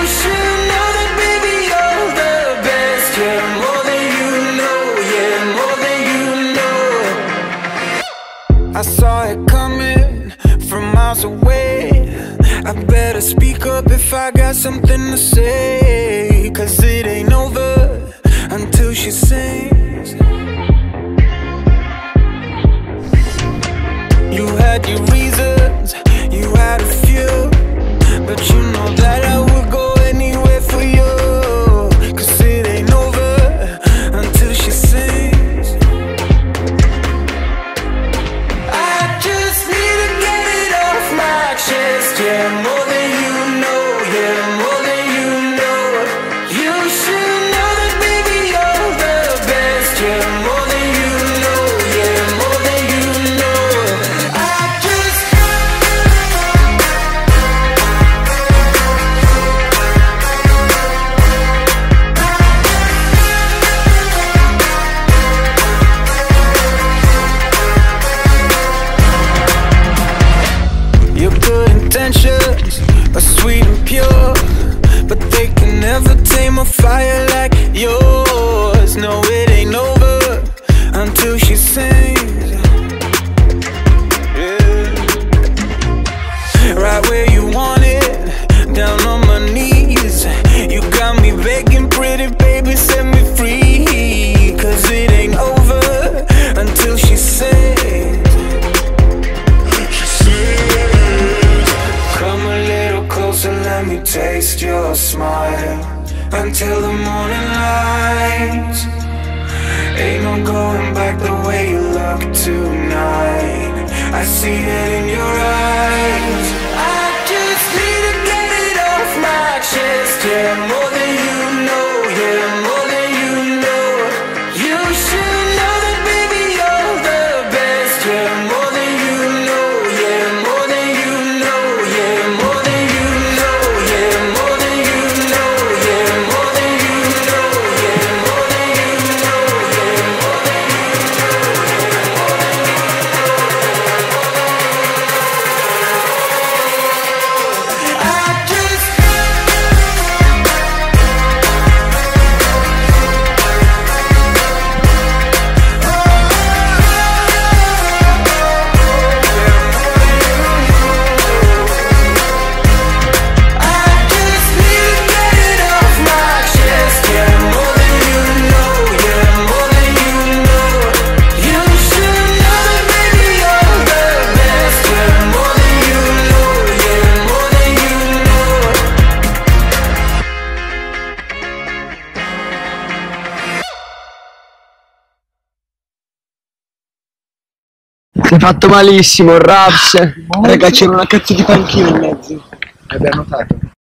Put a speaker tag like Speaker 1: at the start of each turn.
Speaker 1: should know that, baby, you're the best. Yeah, more than you know, yeah, more than you know. I saw it coming from miles away. I better speak up if I got something to say, 'cause it ain't over until she sings. You had your reasons, you had a few, but you know that I would go anywhere for you, 'cause it ain't over until she sings. I just need to get it off my chest, yeah, more than you know, yeah, more than you know. You should know that, baby, you're the best, yeah, more than you know, yeah, more than you know. I just your good intentions are sweet and pure, but they can never tame a fire like yours. No, it ain't over until she sings. Yeah. Right where you want it, down on my knees. You got me begging, pretty baby, set me free, 'cause it ain't over until she sings. Come a little closer, let me taste your smile, until the morning light. Ain't no going back the way you look tonight. I see it in your eyes. I just need to get it off my chest, yeah, more than you know, yeah, more than you know. You should know that, baby, you're the best, yeah, more than you know, yeah, more than you know, yeah, more than you know, yeah, more than you know, yeah, more than you know, yeah, more than you know, yeah, more than you know. I just need to get it off my chest, yeah, more than you know, yeah, more than you know. You should know that, baby, you're the best, yeah, more than you know, yeah, more than you know.
Speaker 2: Si è fatto malissimo, Raps. Raga, c'era una cazzo di panchina in mezzo. Abbiamo notato.